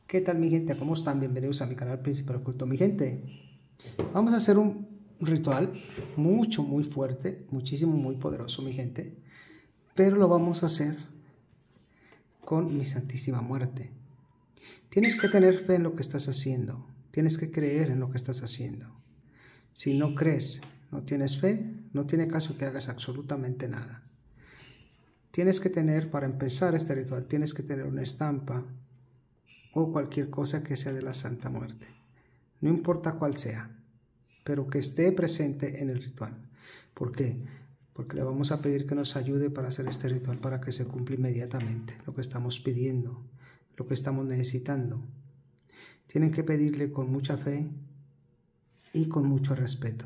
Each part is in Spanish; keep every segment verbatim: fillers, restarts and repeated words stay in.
¿Qué tal mi gente? ¿Cómo están? Bienvenidos a mi canal Príncipe Oculto. Mi gente, vamos a hacer un ritual mucho, muy fuerte, muchísimo, muy poderoso, mi gente. Pero lo vamos a hacer con mi Santísima Muerte. Tienes que tener fe en lo que estás haciendo. Tienes que creer en lo que estás haciendo. Si no crees, no tienes fe, no tiene caso que hagas absolutamente nada. Tienes que tener, para empezar este ritual, tienes que tener una estampa o cualquier cosa que sea de la Santa Muerte. No importa cuál sea, pero que esté presente en el ritual. ¿Por qué? Porque le vamos a pedir que nos ayude para hacer este ritual para que se cumpla inmediatamente lo que estamos pidiendo, lo que estamos necesitando. Tienen que pedirle con mucha fe y con mucho respeto.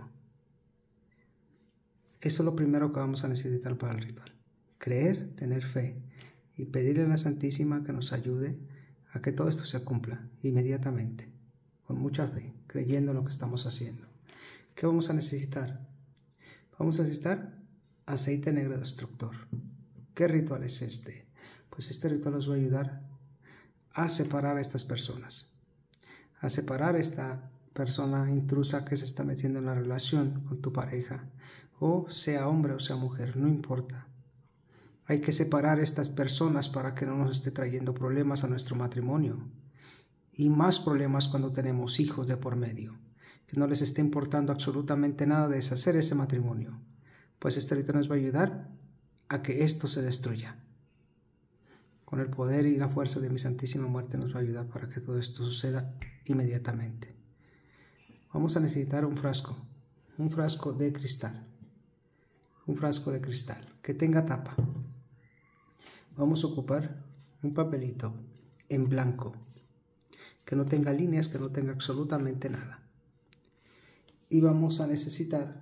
Eso es lo primero que vamos a necesitar para el ritual. Creer, tener fe y pedirle a la Santísima que nos ayude a que todo esto se cumpla inmediatamente, con mucha fe, creyendo en lo que estamos haciendo. ¿Qué vamos a necesitar? Vamos a necesitar aceite negro destructor. ¿Qué ritual es este? Pues este ritual nos va a ayudar a separar a estas personas, a separar a esta persona intrusa que se está metiendo en la relación con tu pareja, o sea hombre o sea mujer, no importa. Hay que separar a estas personas para que no nos esté trayendo problemas a nuestro matrimonio. Y más problemas cuando tenemos hijos de por medio. Que no les esté importando absolutamente nada deshacer ese matrimonio. Pues este ritual nos va a ayudar a que esto se destruya. Con el poder y la fuerza de mi Santísima Muerte nos va a ayudar para que todo esto suceda inmediatamente. Vamos a necesitar un frasco. Un frasco de cristal. Un frasco de cristal que tenga tapa. Vamos a ocupar un papelito en blanco, que no tenga líneas, que no tenga absolutamente nada. Y vamos a necesitar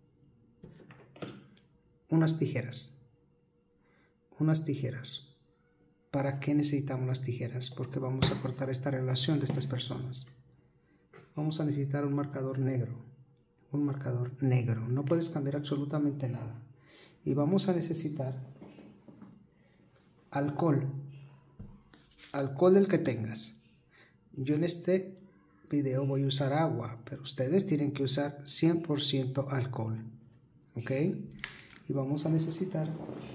unas tijeras. Unas tijeras. ¿Para qué necesitamos las tijeras? Porque vamos a cortar esta relación de estas personas. Vamos a necesitar un marcador negro. Un marcador negro. No puedes cambiar absolutamente nada. Y vamos a necesitar alcohol, alcohol del que tengas. Yo en este video voy a usar agua, pero ustedes tienen que usar cien por ciento alcohol, ¿ok? Y vamos a necesitar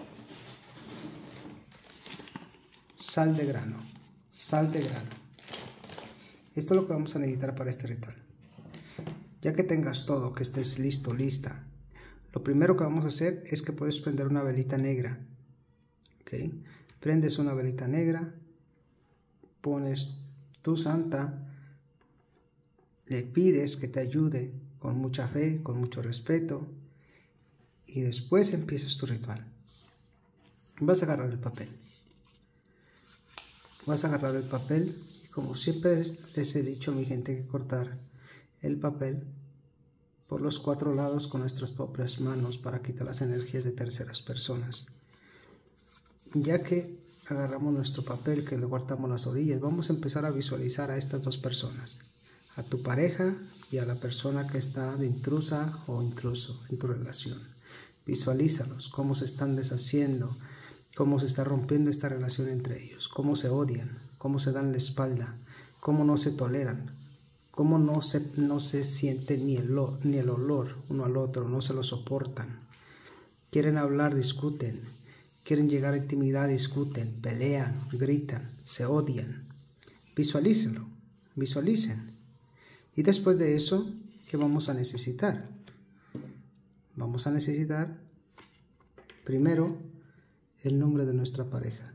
sal de grano, sal de grano. Esto es lo que vamos a necesitar para este ritual. Ya que tengas todo, que estés listo, lista, lo primero que vamos a hacer es que puedes prender una velita negra, ¿ok? Prendes una velita negra, pones tu santa, le pides que te ayude con mucha fe, con mucho respeto, y después empiezas tu ritual. Vas a agarrar el papel. Vas a agarrar el papel, y como siempre les he dicho a mi gente que cortar el papel por los cuatro lados con nuestras propias manos para quitar las energías de terceras personas. Ya que agarramos nuestro papel, que le guardamos las orillas, vamos a empezar a visualizar a estas dos personas, a tu pareja y a la persona que está de intrusa o intruso en tu relación. Visualízalos, cómo se están deshaciendo, cómo se está rompiendo esta relación entre ellos, cómo se odian, cómo se dan la espalda, cómo no se toleran, cómo no se, no se siente ni el, ni el olor uno al otro, no se lo soportan. Quieren hablar, discuten. Quieren llegar a intimidad, discuten, pelean, gritan, se odian. Visualícenlo, visualicen. Y después de eso, ¿qué vamos a necesitar? Vamos a necesitar, primero, el nombre de nuestra pareja.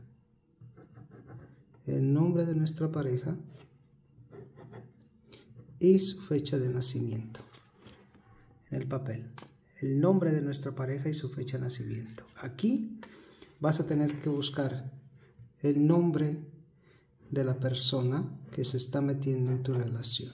El nombre de nuestra pareja y su fecha de nacimiento. En el papel. El nombre de nuestra pareja y su fecha de nacimiento. Aquí vas a tener que buscar el nombre de la persona que se está metiendo en tu relación.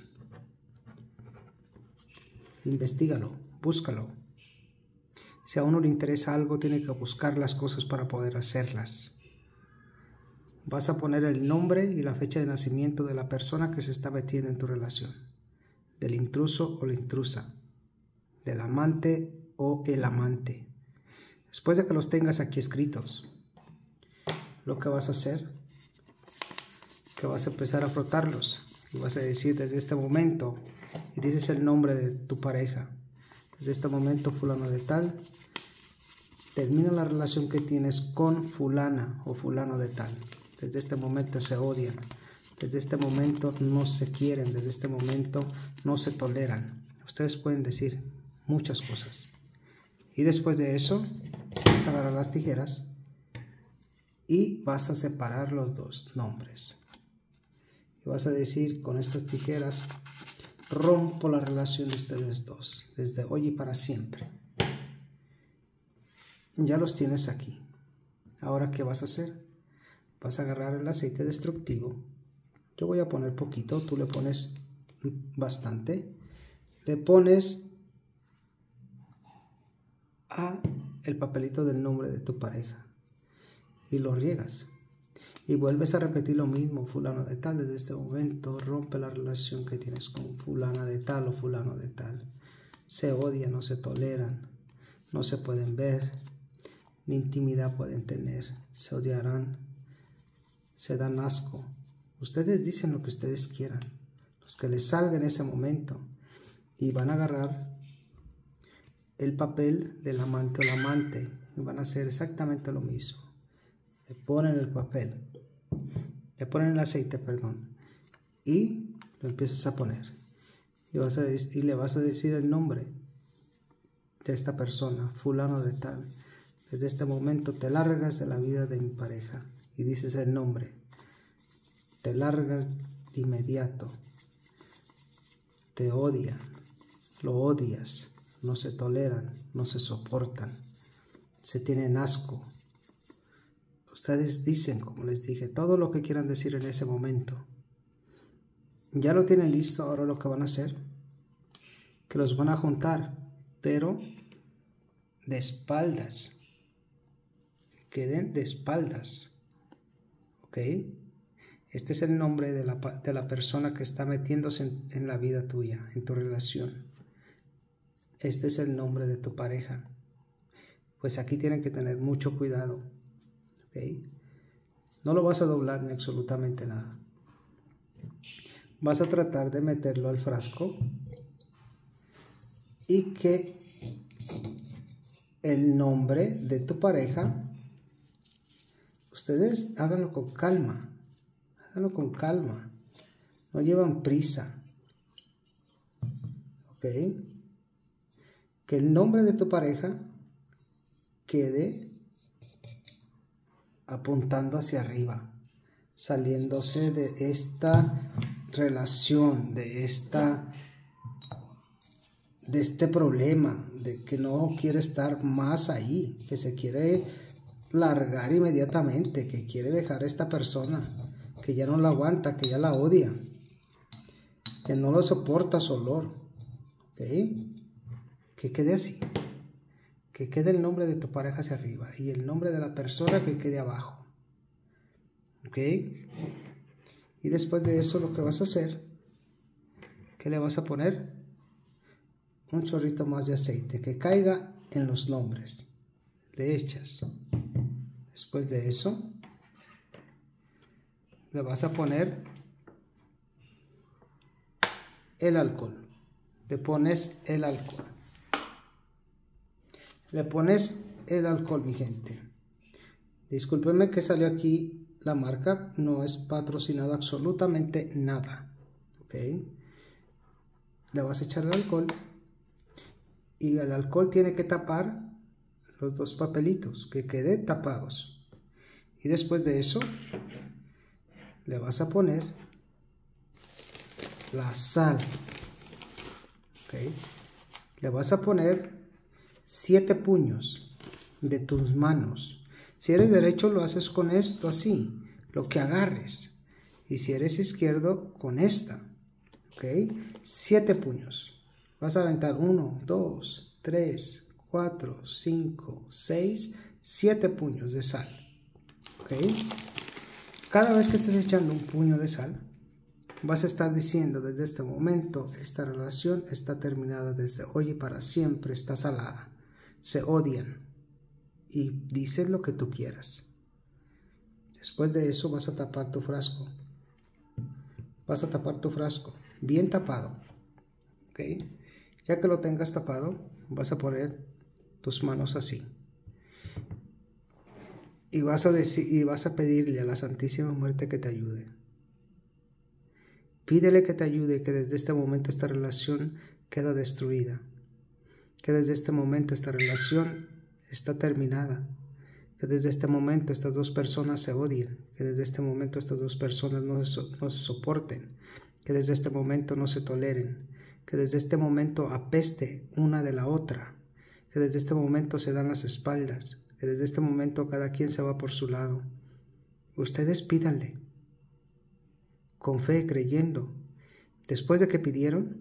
Investígalo, búscalo. Si a uno le interesa algo, tiene que buscar las cosas para poder hacerlas. Vas a poner el nombre y la fecha de nacimiento de la persona que se está metiendo en tu relación. Del intruso o la intrusa. Del amante o el amante. Después de que los tengas aquí escritos, lo que vas a hacer, que vas a empezar a frotarlos y vas a decir desde este momento, y dices el nombre de tu pareja, desde este momento fulano de tal, termina la relación que tienes con fulana o fulano de tal. Desde este momento se odian, desde este momento no se quieren, desde este momento no se toleran. Ustedes pueden decir muchas cosas. Y después de eso, vas a agarrar las tijeras y vas a separar los dos nombres. Y vas a decir con estas tijeras, rompo la relación de ustedes dos, desde hoy y para siempre. Ya los tienes aquí. Ahora, ¿qué vas a hacer? Vas a agarrar el aceite destructivo. Yo voy a poner poquito, tú le pones bastante. Le pones a el papelito del nombre de tu pareja y lo riegas. Y vuelves a repetir lo mismo, fulano de tal, desde este momento rompe la relación que tienes con fulana de tal o fulano de tal. Se odian, no se toleran, no se pueden ver, ni intimidad pueden tener, se odiarán, se dan asco. Ustedes dicen lo que ustedes quieran, los que les salga en ese momento, y van a agarrar el papel del amante o la amante y van a hacer exactamente lo mismo. Le ponen el papel, le ponen el aceite, perdón, y lo empiezas a poner. Y, vas a, y le vas a decir el nombre de esta persona, fulano de tal. Desde este momento te largas de la vida de mi pareja y dices el nombre. Te largas de inmediato. Te odian, lo odias, no se toleran, no se soportan, se tienen asco. Ustedes dicen, como les dije, todo lo que quieran decir en ese momento. Ya lo tienen listo. Ahora lo que van a hacer, que los van a juntar, pero de espaldas. Queden de espaldas. ¿Ok? Este es el nombre de la, de la persona que está metiéndose en, en la vida tuya, en tu relación. Este es el nombre de tu pareja. Pues aquí tienen que tener mucho cuidado. ¿Okay? No lo vas a doblar ni absolutamente nada. Vas a tratar de meterlo al frasco y que el nombre de tu pareja, ustedes háganlo con calma, háganlo con calma, no llevan prisa. ¿Ok? Que el nombre de tu pareja quede apuntando hacia arriba, saliéndose de esta relación, de esta de este problema, de que no quiere estar más ahí, que se quiere largar inmediatamente, que quiere dejar a esta persona, que ya no la aguanta, que ya la odia, que no lo soporta su olor. ¿Ok? Que quede así. Que quede el nombre de tu pareja hacia arriba y el nombre de la persona que quede abajo. ¿Ok? Y después de eso lo que vas a hacer, ¿qué le vas a poner? Un chorrito más de aceite que caiga en los nombres. Le echas. Después de eso, le vas a poner el alcohol. Le pones el alcohol. Le pones el alcohol, mi gente. Discúlpenme que salió aquí la marca. No es patrocinado absolutamente nada. ¿Ok? Le vas a echar el alcohol. Y el alcohol tiene que tapar los dos papelitos. Que queden tapados. Y después de eso, le vas a poner la sal. ¿Ok? Le vas a poner siete puños de tus manos. Si eres derecho lo haces con esto así, lo que agarres. Y si eres izquierdo, con esta. ¿Ok? Siete puños. Vas a aventar uno, dos, tres, cuatro, cinco, seis, siete puños de sal. ¿Ok? Cada vez que estés echando un puño de sal, vas a estar diciendo desde este momento, esta relación está terminada desde hoy y para siempre, está salada. Se odian y dices lo que tú quieras. Después de eso vas a tapar tu frasco vas a tapar tu frasco, bien tapado. ¿Ok? Ya que lo tengas tapado, vas a poner tus manos así. Y vas a decir, y vas a pedirle a la Santísima Muerte que te ayude. Pídele que te ayude, que desde este momento esta relación queda destruida. Que desde este momento esta relación está terminada. Que desde este momento estas dos personas se odien. Que desde este momento estas dos personas no se, no se soporten. Que desde este momento no se toleren. Que desde este momento apeste una de la otra. Que desde este momento se dan las espaldas. Que desde este momento cada quien se va por su lado. Ustedes pídanle. Con fe, creyendo. Después de que pidieron,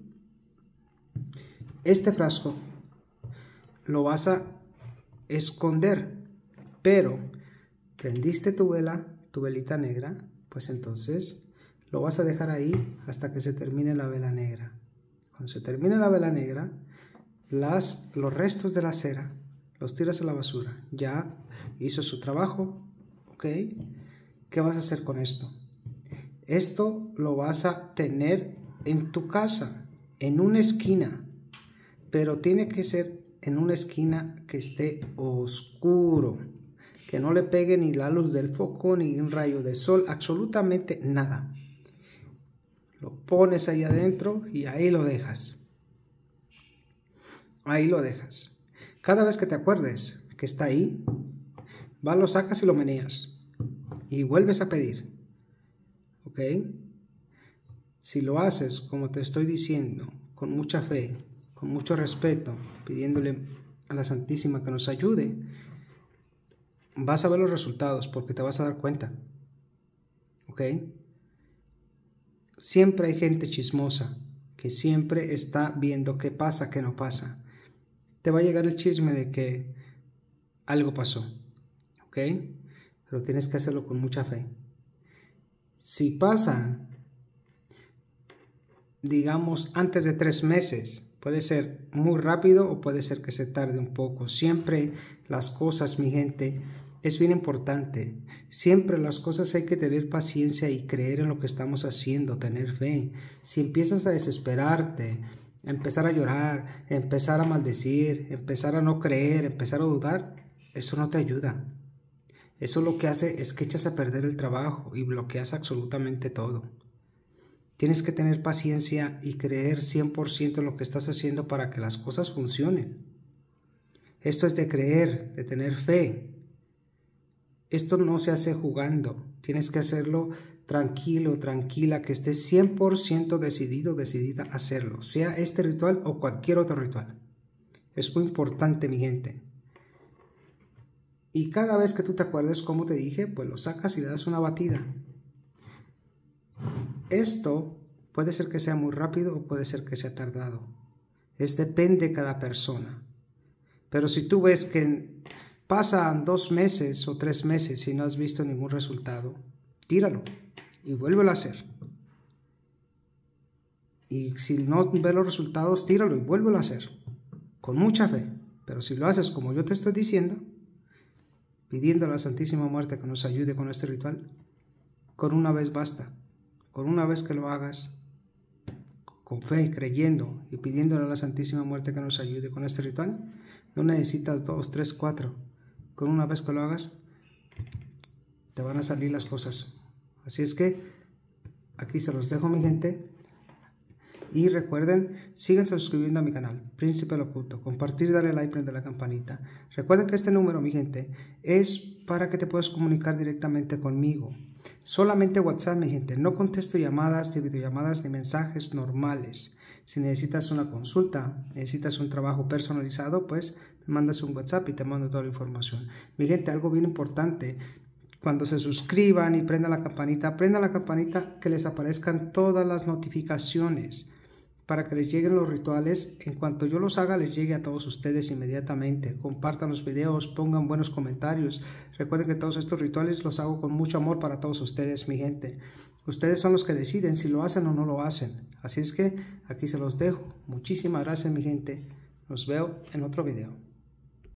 este frasco lo vas a esconder, pero prendiste tu vela, tu velita negra, pues entonces lo vas a dejar ahí hasta que se termine la vela negra. Cuando se termine la vela negra, las, los restos de la cera los tiras a la basura. Ya hizo su trabajo, ¿ok? ¿Qué vas a hacer con esto? Esto lo vas a tener en tu casa, en una esquina, pero tiene que ser en una esquina que esté oscuro, que no le pegue ni la luz del foco, ni un rayo de sol, absolutamente nada. Lo pones ahí adentro y ahí lo dejas. Ahí lo dejas. Cada vez que te acuerdes que está ahí, vas, lo sacas y lo meneas. Y vuelves a pedir. ¿Ok? Si lo haces como te estoy diciendo, con mucha fe, con mucho respeto, pidiéndole a la Santísima que nos ayude, vas a ver los resultados porque te vas a dar cuenta. ¿Ok? Siempre hay gente chismosa que siempre está viendo qué pasa, qué no pasa. Te va a llegar el chisme de que algo pasó. ¿Ok? Pero tienes que hacerlo con mucha fe. Si pasa, digamos, antes de tres meses, puede ser muy rápido o puede ser que se tarde un poco. Siempre las cosas, mi gente, es bien importante. Siempre las cosas hay que tener paciencia y creer en lo que estamos haciendo, tener fe. Si empiezas a desesperarte, a empezar a llorar, a empezar a maldecir, a empezar a no creer, a empezar a dudar, eso no te ayuda. Eso lo que hace es que echas a perder el trabajo y bloqueas absolutamente todo. Tienes que tener paciencia y creer cien por ciento en lo que estás haciendo para que las cosas funcionen. Esto es de creer, de tener fe. Esto no se hace jugando. Tienes que hacerlo tranquilo, tranquila, que estés cien por ciento decidido, decidida a hacerlo. Sea este ritual o cualquier otro ritual. Es muy importante, mi gente. Y cada vez que tú te acuerdes, como te dije, pues lo sacas y le das una batida. Esto puede ser que sea muy rápido o puede ser que sea tardado. Es depende de cada persona. Pero si tú ves que pasan dos meses o tres meses y no has visto ningún resultado, tíralo y vuélvelo a hacer. Y si no ves los resultados, tíralo y vuélvelo a hacer. Con mucha fe. Pero si lo haces como yo te estoy diciendo, pidiendo a la Santísima Muerte que nos ayude con este ritual, con una vez basta. Con una vez que lo hagas, con fe, creyendo y pidiéndole a la Santísima Muerte que nos ayude con este ritual, no necesitas dos, tres, cuatro. Con una vez que lo hagas, te van a salir las cosas. Así es que aquí se los dejo, mi gente. Y recuerden, sigan suscribiendo a mi canal, Príncipe El Oculto. Compartir, darle like, prender la campanita. Recuerden que este número, mi gente, es para que te puedas comunicar directamente conmigo. Solamente WhatsApp, mi gente. No contesto llamadas, ni videollamadas, ni mensajes normales. Si necesitas una consulta, necesitas un trabajo personalizado, pues me mandas un WhatsApp y te mando toda la información. Mi gente, algo bien importante. Cuando se suscriban y prendan la campanita, prendan la campanita que les aparezcan todas las notificaciones para que les lleguen los rituales. En cuanto yo los haga, les llegue a todos ustedes inmediatamente. Compartan los videos, pongan buenos comentarios. Recuerden que todos estos rituales los hago con mucho amor para todos ustedes, mi gente. Ustedes son los que deciden si lo hacen o no lo hacen. Así es que aquí se los dejo. Muchísimas gracias, mi gente. Los veo en otro video.